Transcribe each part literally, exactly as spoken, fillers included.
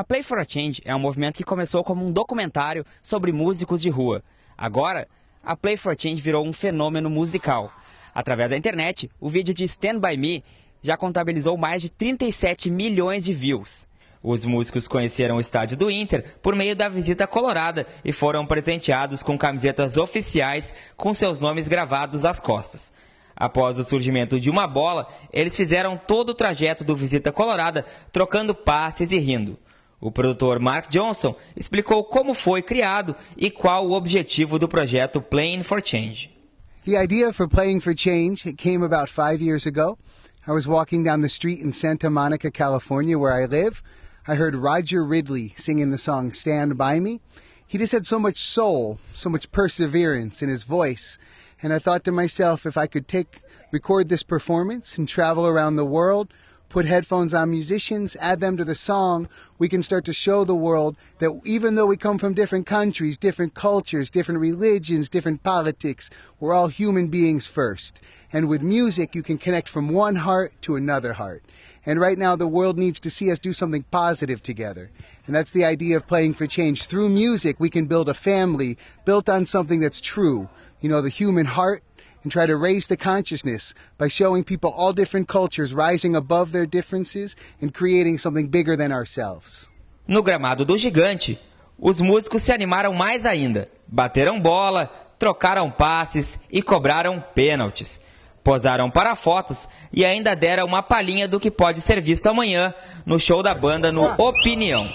Play for a Change é um movimento que começou como um documentário sobre músicos de rua. Agora, a Play for a Change virou um fenômeno musical. Através da internet, o vídeo de Stand By Me já contabilizou mais de trinta e sete milhões de views. Os músicos conheceram o estádio do Inter por meio da visita colorada e foram presenteados com camisetas oficiais com seus nomes gravados às costas. Após o surgimento de uma bola, eles fizeram todo o trajeto do Visita Colorada, trocando passes e rindo. O produtor Mark Johnson explicou como foi criado e qual o objetivo do projeto Playing for Change. The idea for Playing for Change it came about five years ago. I was walking down the street in Santa Monica, California, where I live. I heard Roger Ridley singing the song Stand By Me. He just had so much soul, so much perseverance in his voice. And I thought to myself, if I could take, record this performance and travel around the world, put headphones on musicians, add them to the song, we can start to show the world that even though we come from different countries, different cultures, different religions, different politics, we're all human beings first. And with music, you can connect from one heart to another heart. And right now, the world needs to see us do something positive together. And that's the idea of Playing for Change. Through music, we can build a family built on something that's true. You know, the human heart, and try to raise the consciousness by showing people all different cultures rising above their differences and creating something bigger than ourselves. No gramado do Gigante, os músicos se animaram mais ainda. Bateram bola, trocaram passes e cobraram pênaltis. Posaram para fotos e ainda deram uma palhinha do que pode ser visto amanhã no show da banda no Opinião.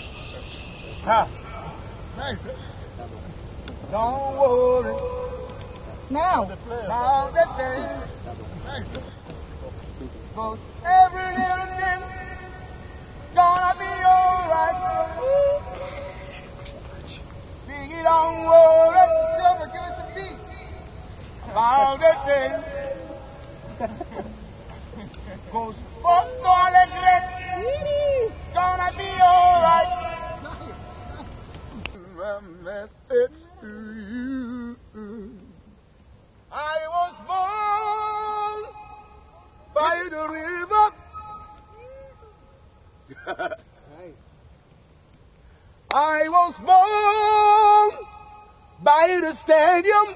Now, now that day, cause every little thing gonna be alright. Biggie, don't worry, never give us a beat. Now that day, cause fuck all that red, gonna be alright. My message to you. I was born by the river. I was born by the stadium.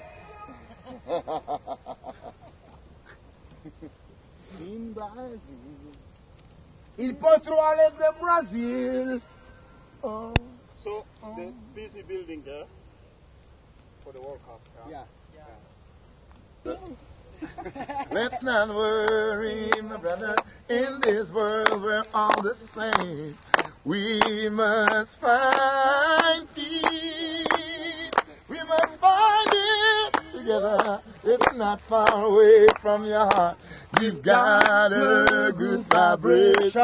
In Brazil. Il Potro Alegre Brazil. Oh. So, the busy building there for the World Cup. Yeah. Let's not worry, my brother, in this world we're all the same. We must find peace. We must find it together. It's not far away from your heart. You've got a good vibration.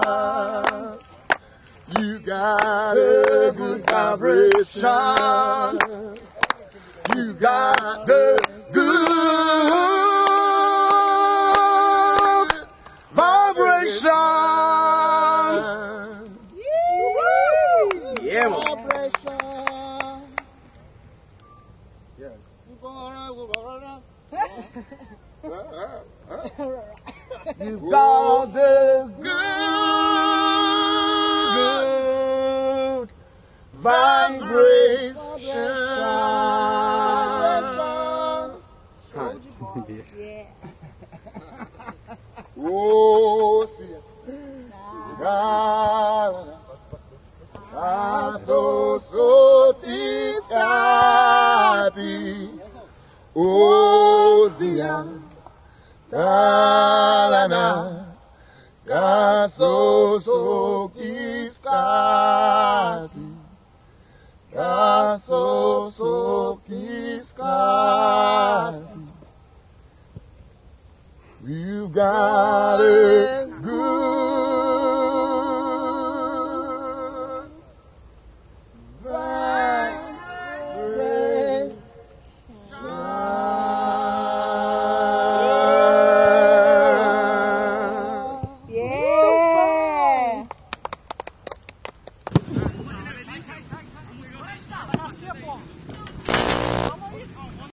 You got a good vibration. You got the good vibration. Yeah, vibration. Yeah. You got the good, good vibration. yeah. Oh, see it. So so titati. Oh, zia. Talana. So so kiskati. So so kiskati. You've got it.